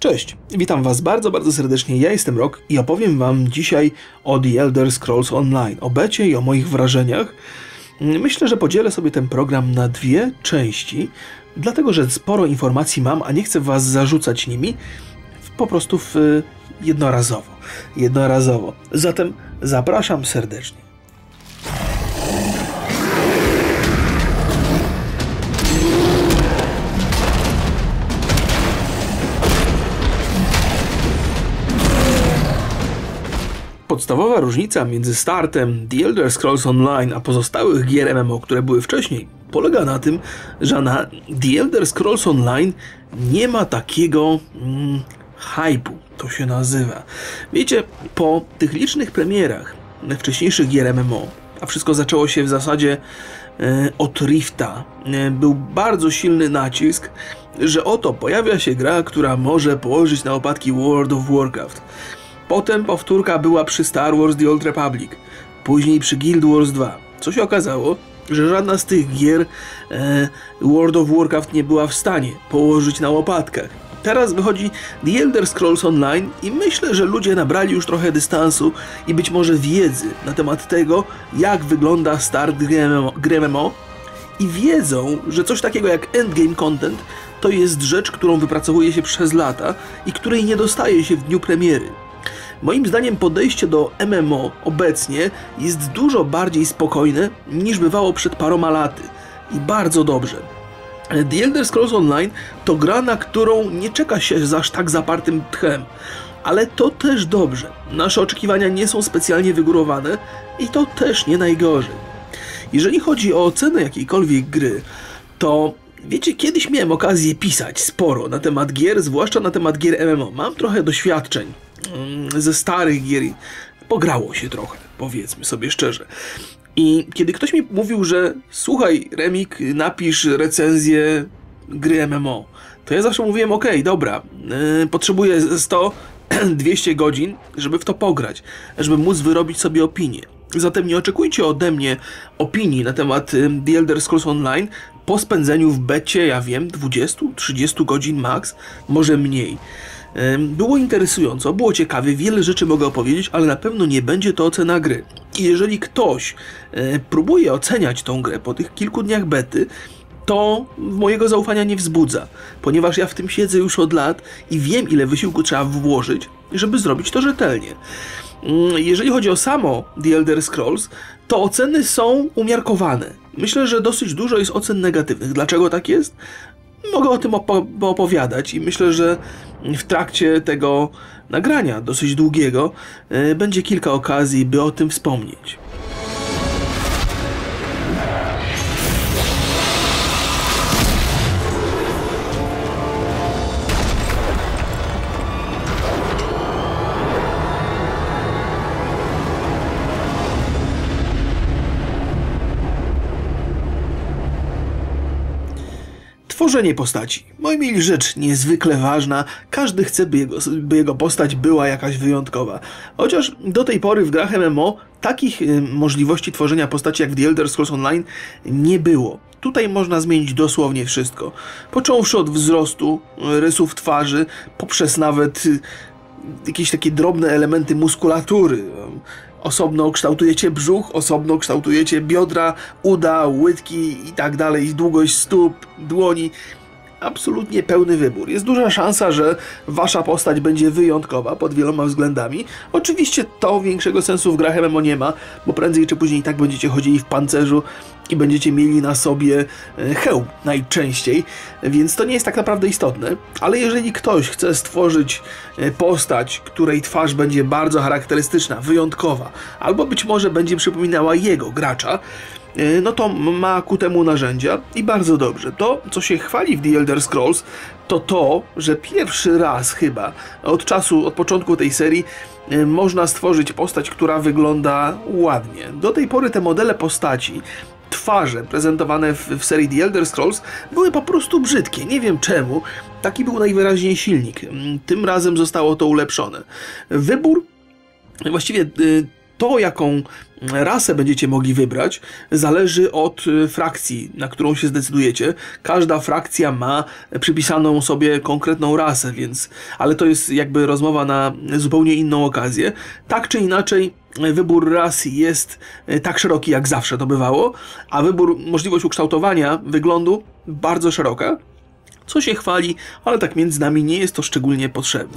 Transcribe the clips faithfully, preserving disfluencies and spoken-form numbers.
Cześć, witam Was bardzo, bardzo serdecznie, ja jestem Rok i opowiem Wam dzisiaj o The Elder Scrolls Online, o becie i o moich wrażeniach. Myślę, że podzielę sobie ten program na dwie części, dlatego że sporo informacji mam, a nie chcę Was zarzucać nimi, po prostu w jednorazowo. Jednorazowo. Zatem zapraszam serdecznie. Podstawowa różnica między startem The Elder Scrolls Online a pozostałych gier M M O, które były wcześniej, polega na tym, że na The Elder Scrolls Online nie ma takiego mm, hype'u, to się nazywa. Wiecie, po tych licznych premierach wcześniejszych gier M M O, a wszystko zaczęło się w zasadzie e, od Rifta, e, był bardzo silny nacisk, że oto pojawia się gra, która może położyć na opadki World of Warcraft. Potem powtórka była przy Star Wars The Old Republic, później przy Guild Wars dwa. Co się okazało, że żadna z tych gier e, World of Warcraft nie była w stanie położyć na łopatkach. Teraz wychodzi The Elder Scrolls Online i myślę, że ludzie nabrali już trochę dystansu i być może wiedzy na temat tego, jak wygląda start gry M M O i wiedzą, że coś takiego jak endgame content to jest rzecz, którą wypracowuje się przez lata i której nie dostaje się w dniu premiery. Moim zdaniem podejście do M M O obecnie jest dużo bardziej spokojne niż bywało przed paroma laty. I bardzo dobrze. The Elder Scrolls Online to gra, na którą nie czeka się z aż tak zapartym tchem. Ale to też dobrze. Nasze oczekiwania nie są specjalnie wygórowane i to też nie najgorzej. Jeżeli chodzi o ocenę jakiejkolwiek gry, to wiecie, kiedyś miałem okazję pisać sporo na temat gier, zwłaszcza na temat gier M M O. Mam trochę doświadczeń ze starych gier, pograło się trochę, powiedzmy sobie szczerze. I kiedy ktoś mi mówił, że słuchaj Remik, napisz recenzję gry M M O, to ja zawsze mówiłem, ok, dobra, yy, potrzebuję sto dwieście godzin, żeby w to pograć, żeby móc wyrobić sobie opinię. Zatem nie oczekujcie ode mnie opinii na temat The Elder Scrolls Online po spędzeniu w becie, ja wiem, dwadzieścia trzydzieści godzin max, może mniej. Było interesująco, było ciekawie, wiele rzeczy mogę opowiedzieć, ale na pewno nie będzie to ocena gry. I jeżeli ktoś e, próbuje oceniać tą grę po tych kilku dniach bety, to mojego zaufania nie wzbudza, ponieważ ja w tym siedzę już od lat i wiem, ile wysiłku trzeba włożyć, żeby zrobić to rzetelnie. Jeżeli chodzi o samo The Elder Scrolls, to oceny są umiarkowane. Myślę, że dosyć dużo jest ocen negatywnych. Dlaczego tak jest? Mogę o tym opo- opowiadać i myślę, że w trakcie tego nagrania, dosyć długiego, yy, będzie kilka okazji, by o tym wspomnieć. Tworzenie postaci. Moi mili, rzecz niezwykle ważna. Każdy chce, by jego, by jego postać była jakaś wyjątkowa. Chociaż do tej pory w grach M M O takich y, możliwości tworzenia postaci jak w The Elder Scrolls Online nie było. Tutaj można zmienić dosłownie wszystko. Począwszy od wzrostu, rysów twarzy, poprzez nawet y, jakieś takie drobne elementy muskulatury. Osobno kształtujecie brzuch, osobno kształtujecie biodra, uda, łydki i tak dalej, długość stóp, dłoni. Absolutnie pełny wybór. Jest duża szansa, że wasza postać będzie wyjątkowa pod wieloma względami. Oczywiście to większego sensu w grach M M O nie ma, bo prędzej czy później i tak będziecie chodzili w pancerzu i będziecie mieli na sobie hełm najczęściej, więc to nie jest tak naprawdę istotne. Ale jeżeli ktoś chce stworzyć postać, której twarz będzie bardzo charakterystyczna, wyjątkowa, albo być może będzie przypominała jego, gracza, no to ma ku temu narzędzia i bardzo dobrze. To, co się chwali w The Elder Scrolls, to to, że pierwszy raz chyba od czasu, od początku tej serii można stworzyć postać, która wygląda ładnie. Do tej pory te modele postaci, twarze prezentowane w, w serii The Elder Scrolls były po prostu brzydkie. Nie wiem czemu. Taki był najwyraźniej silnik. Tym razem zostało to ulepszone. Wybór, właściwie to, jaką rasę będziecie mogli wybrać, zależy od frakcji, na którą się zdecydujecie. Każda frakcja ma przypisaną sobie konkretną rasę, więc, ale to jest jakby rozmowa na zupełnie inną okazję. Tak czy inaczej, wybór ras jest tak szeroki, jak zawsze to bywało, a wybór, możliwość ukształtowania wyglądu bardzo szeroka, co się chwali, ale tak między nami nie jest to szczególnie potrzebne.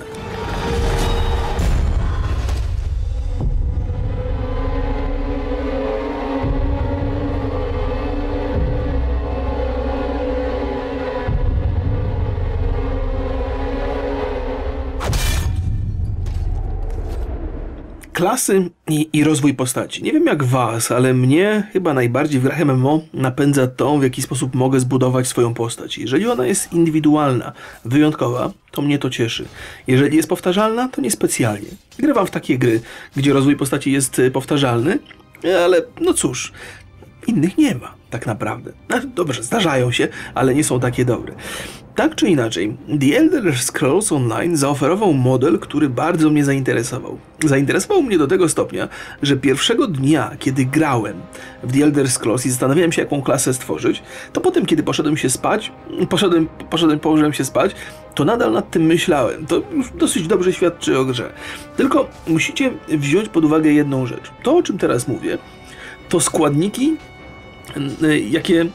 Klasy i, i rozwój postaci. Nie wiem jak was, ale mnie chyba najbardziej w grach M M O napędza to, w jaki sposób mogę zbudować swoją postać. Jeżeli ona jest indywidualna, wyjątkowa, to mnie to cieszy. Jeżeli jest powtarzalna, to niespecjalnie. Grywam w takie gry, gdzie rozwój postaci jest powtarzalny, ale no cóż, innych nie ma tak naprawdę. No, dobrze, zdarzają się, ale nie są takie dobre. Tak czy inaczej, The Elder Scrolls Online zaoferował model, który bardzo mnie zainteresował. Zainteresował mnie do tego stopnia, że pierwszego dnia, kiedy grałem w The Elder Scrolls i zastanawiałem się, jaką klasę stworzyć, to potem, kiedy poszedłem się spać, poszedłem, poszedłem, położyłem się spać, to nadal nad tym myślałem. To już dosyć dobrze świadczy o grze. Tylko musicie wziąć pod uwagę jedną rzecz. To, o czym teraz mówię, to składniki, jakie...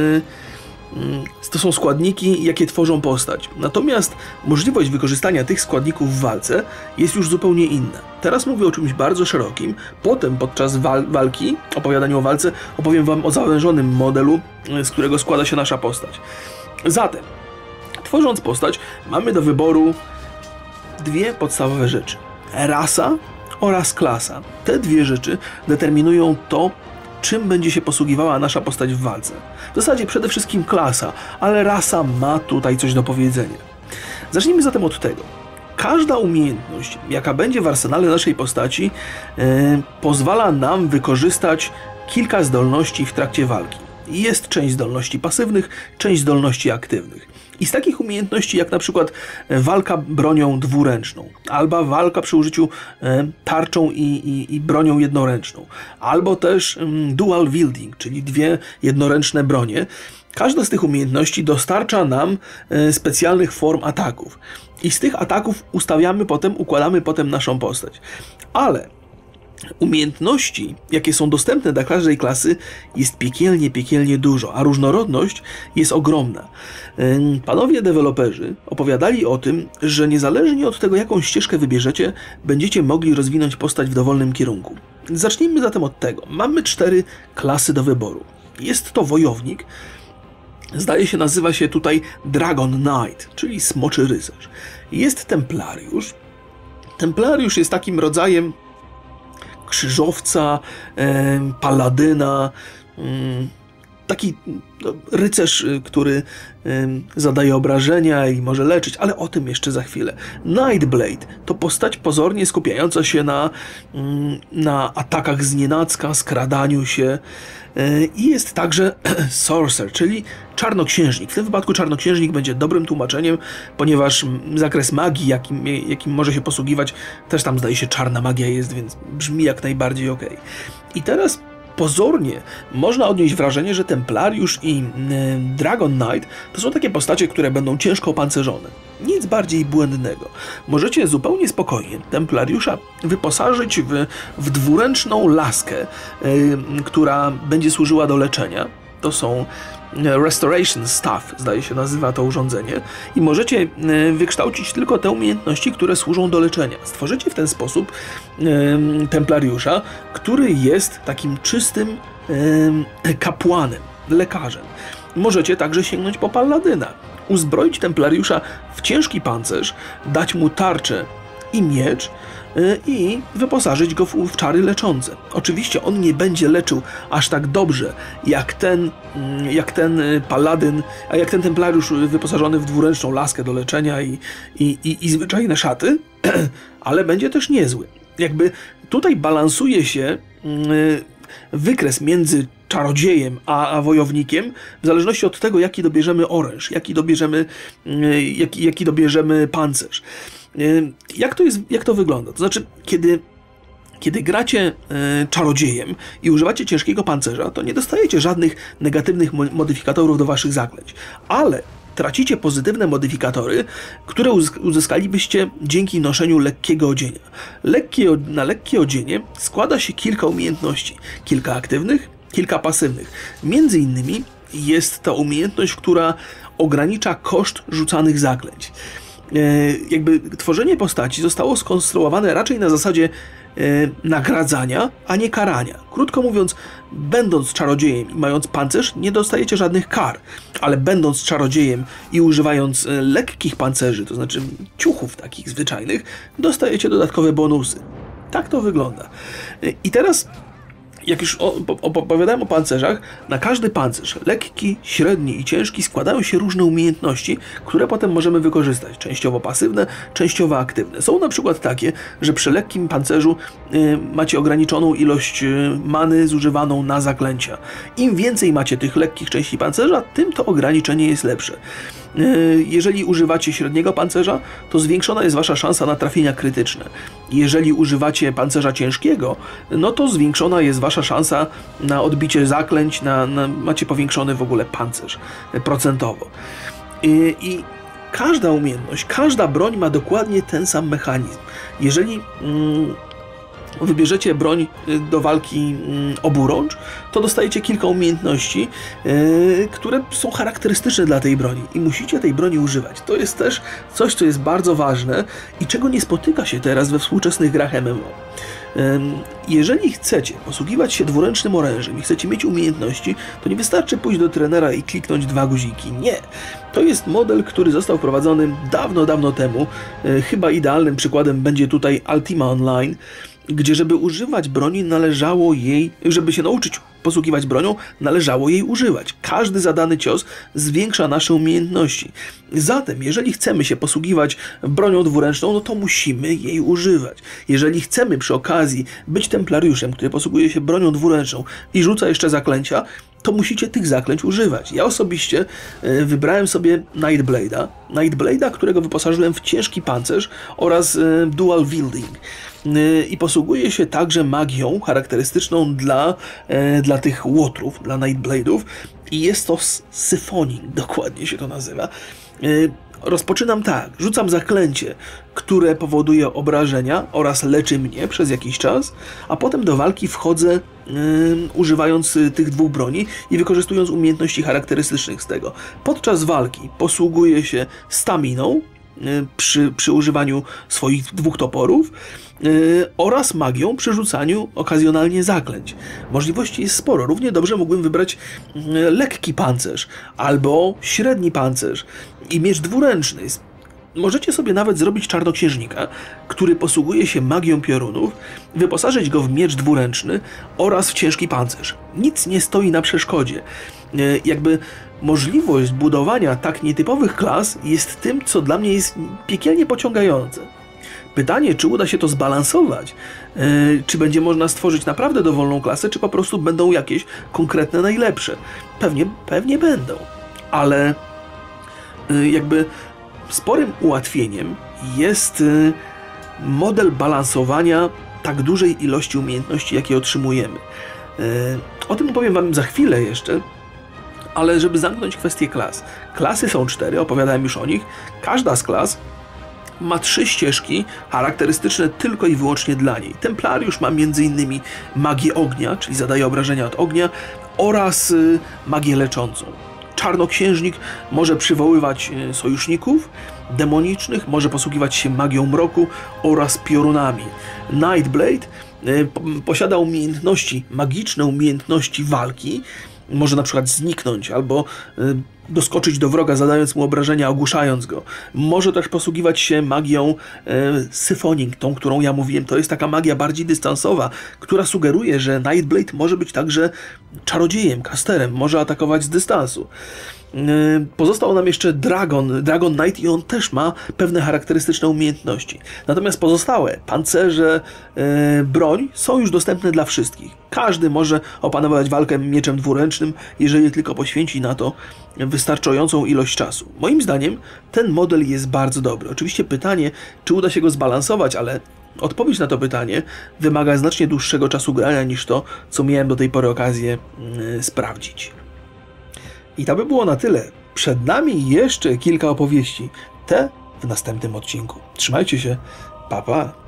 To są składniki, jakie tworzą postać. Natomiast możliwość wykorzystania tych składników w walce jest już zupełnie inna. Teraz mówię o czymś bardzo szerokim. Potem podczas wal walki, opowiadaniu o walce, opowiem wam o zawężonym modelu, z którego składa się nasza postać. Zatem, tworząc postać, mamy do wyboru dwie podstawowe rzeczy. Rasa oraz klasa. Te dwie rzeczy determinują to, czym będzie się posługiwała nasza postać w walce. W zasadzie przede wszystkim klasa, ale rasa ma tutaj coś do powiedzenia. Zacznijmy zatem od tego. Każda umiejętność, jaka będzie w arsenale naszej postaci, yy, pozwala nam wykorzystać kilka zdolności w trakcie walki. Jest część zdolności pasywnych, część zdolności aktywnych. I z takich umiejętności jak na przykład walka bronią dwuręczną, albo walka przy użyciu tarczą i, i, i bronią jednoręczną, albo też dual wielding, czyli dwie jednoręczne bronie. Każda z tych umiejętności dostarcza nam specjalnych form ataków. I z tych ataków ustawiamy potem, układamy potem naszą postać. Ale umiejętności, jakie są dostępne dla każdej klasy, jest piekielnie, piekielnie dużo, a różnorodność jest ogromna. Panowie deweloperzy opowiadali o tym, że niezależnie od tego, jaką ścieżkę wybierzecie, będziecie mogli rozwinąć postać w dowolnym kierunku. Zacznijmy zatem od tego. Mamy cztery klasy do wyboru. Jest to wojownik, zdaje się nazywa się tutaj Dragon Knight, czyli smoczy rycerz. Jest templariusz. Templariusz jest takim rodzajem krzyżowca, e, paladyna, e, taki no, rycerz, który e, zadaje obrażenia i może leczyć, ale o tym jeszcze za chwilę. Nightblade to postać pozornie skupiająca się na, na atakach znienacka, skradaniu się e, i jest także sorcerer, czyli czarnoksiężnik. W tym wypadku czarnoksiężnik będzie dobrym tłumaczeniem, ponieważ zakres magii, jakim, jakim może się posługiwać, też tam zdaje się czarna magia jest, więc brzmi jak najbardziej ok. I teraz pozornie można odnieść wrażenie, że Templariusz i y, Dragon Knight to są takie postacie, które będą ciężko opancerzone. Nic bardziej błędnego. Możecie zupełnie spokojnie Templariusza wyposażyć w, w dwuręczną laskę, y, która będzie służyła do leczenia. To są Restoration Staff, zdaje się nazywa to urządzenie, i możecie wykształcić tylko te umiejętności, które służą do leczenia. Stworzycie w ten sposób e, templariusza, który jest takim czystym e, kapłanem, lekarzem. Możecie także sięgnąć po paladyna, uzbroić templariusza w ciężki pancerz, dać mu tarczę i miecz i wyposażyć go w, w czary leczące. Oczywiście on nie będzie leczył aż tak dobrze jak ten, jak ten paladyn, a jak ten templariusz wyposażony w dwuręczną laskę do leczenia i, i, i, i zwyczajne szaty, ale będzie też niezły. Jakby tutaj balansuje się wykres między czarodziejem a, a wojownikiem, w zależności od tego, jaki dobierzemy oręż, jaki dobierzemy, jaki, jaki dobierzemy pancerz. Jak to jest, jak to wygląda? To znaczy, kiedy, Kiedy gracie e, czarodziejem i używacie ciężkiego pancerza, to nie dostajecie żadnych negatywnych modyfikatorów do waszych zaklęć, ale tracicie pozytywne modyfikatory, które uzyskalibyście dzięki noszeniu lekkiego odzienia. Lekkie, na lekkie odzienie składa się kilka umiejętności, kilka aktywnych, kilka pasywnych. Między innymi jest to umiejętność, która ogranicza koszt rzucanych zaklęć. E, jakby tworzenie postaci zostało skonstruowane raczej na zasadzie e, nagradzania, a nie karania. Krótko mówiąc, będąc czarodziejem i mając pancerz, nie dostajecie żadnych kar, ale będąc czarodziejem i używając e, lekkich pancerzy, to znaczy ciuchów takich zwyczajnych, dostajecie dodatkowe bonusy. Tak to wygląda. E, I teraz, jak już opowiadałem o pancerzach, na każdy pancerz, lekki, średni i ciężki, składają się różne umiejętności, które potem możemy wykorzystać. Częściowo pasywne, częściowo aktywne. Są na przykład takie, że przy lekkim pancerzu y, macie ograniczoną ilość y, many zużywaną na zaklęcia. Im więcej macie tych lekkich części pancerza, tym to ograniczenie jest lepsze. Jeżeli używacie średniego pancerza, to zwiększona jest wasza szansa na trafienia krytyczne. Jeżeli używacie pancerza ciężkiego, no to zwiększona jest wasza szansa na odbicie zaklęć, na, na, macie powiększony w ogóle pancerz procentowo. I, i każda umiejętność, każda broń ma dokładnie ten sam mechanizm. Jeżeli mm, wybierzecie broń do walki oburącz, to dostajecie kilka umiejętności, yy, które są charakterystyczne dla tej broni i musicie tej broni używać. To jest też coś, co jest bardzo ważne i czego nie spotyka się teraz we współczesnych grach M M O. Jeżeli chcecie posługiwać się dwuręcznym orężem i chcecie mieć umiejętności, to nie wystarczy pójść do trenera i kliknąć dwa guziki. Nie. To jest model, który został wprowadzony dawno, dawno temu. Chyba idealnym przykładem będzie tutaj Ultima Online, gdzie żeby używać broni należało jej, żeby się nauczyć posługiwać bronią, należało jej używać. Każdy zadany cios zwiększa nasze umiejętności. Zatem, jeżeli chcemy się posługiwać bronią dwuręczną, no to musimy jej używać. Jeżeli chcemy przy okazji być templariuszem, który posługuje się bronią dwuręczną i rzuca jeszcze zaklęcia, to musicie tych zaklęć używać. Ja osobiście y, wybrałem sobie Nightblade'a, Nightblade'a, którego wyposażyłem w ciężki pancerz oraz y, dual wielding. Y, I posługuję się także magią charakterystyczną dla, y, dla tych łotrów, dla Nightblade'ów. I jest to syfoning, dokładnie się to nazywa. Y, Rozpoczynam tak, rzucam zaklęcie, które powoduje obrażenia oraz leczy mnie przez jakiś czas, a potem do walki wchodzę yy, używając tych dwóch broni i wykorzystując umiejętności charakterystycznych z tego. Podczas walki posługuję się staminą yy, przy, przy używaniu swoich dwóch toporów yy, oraz magią przy rzucaniu okazjonalnie zaklęć. Możliwości jest sporo. Równie dobrze mógłbym wybrać yy, lekki pancerz albo średni pancerz i miecz dwuręczny. Możecie sobie nawet zrobić czarnoksiężnika, który posługuje się magią piorunów, wyposażyć go w miecz dwuręczny oraz w ciężki pancerz. Nic nie stoi na przeszkodzie. Jakby możliwość budowania tak nietypowych klas jest tym, co dla mnie jest piekielnie pociągające. Pytanie, czy uda się to zbalansować, yy, czy będzie można stworzyć naprawdę dowolną klasę, czy po prostu będą jakieś konkretne najlepsze. Pewnie, pewnie będą, ale yy, jakby sporym ułatwieniem jest yy, model balansowania tak dużej ilości umiejętności, jakie otrzymujemy. Yy, o tym opowiem wam za chwilę jeszcze, ale żeby zamknąć kwestię klas. Klasy są cztery, opowiadałem już o nich. Każda z klas ma trzy ścieżki charakterystyczne tylko i wyłącznie dla niej. Templariusz ma między innymi magię ognia, czyli zadaje obrażenia od ognia, oraz y, magię leczącą. Czarnoksiężnik może przywoływać y, sojuszników demonicznych, może posługiwać się magią mroku oraz piorunami. Nightblade y, posiada umiejętności, magiczne umiejętności walki, może na przykład zniknąć albo y, doskoczyć do wroga, zadając mu obrażenia, ogłuszając go. Może też posługiwać się magią y, syfoning, tą, którą ja mówiłem. To jest taka magia bardziej dystansowa, która sugeruje, że Nightblade może być także czarodziejem, casterem, może atakować z dystansu. Pozostał nam jeszcze Dragon, Dragon Knight i on też ma pewne charakterystyczne umiejętności. Natomiast pozostałe, pancerze, yy, broń są już dostępne dla wszystkich. Każdy może opanować walkę mieczem dwuręcznym, jeżeli tylko poświęci na to wystarczającą ilość czasu. Moim zdaniem ten model jest bardzo dobry. Oczywiście pytanie, czy uda się go zbalansować, ale Odpowiedź na to pytanie wymaga znacznie dłuższego czasu grania niż to, co miałem do tej pory okazję yy, sprawdzić. I to by było na tyle. Przed nami jeszcze kilka opowieści. Te w następnym odcinku. Trzymajcie się. Pa, pa.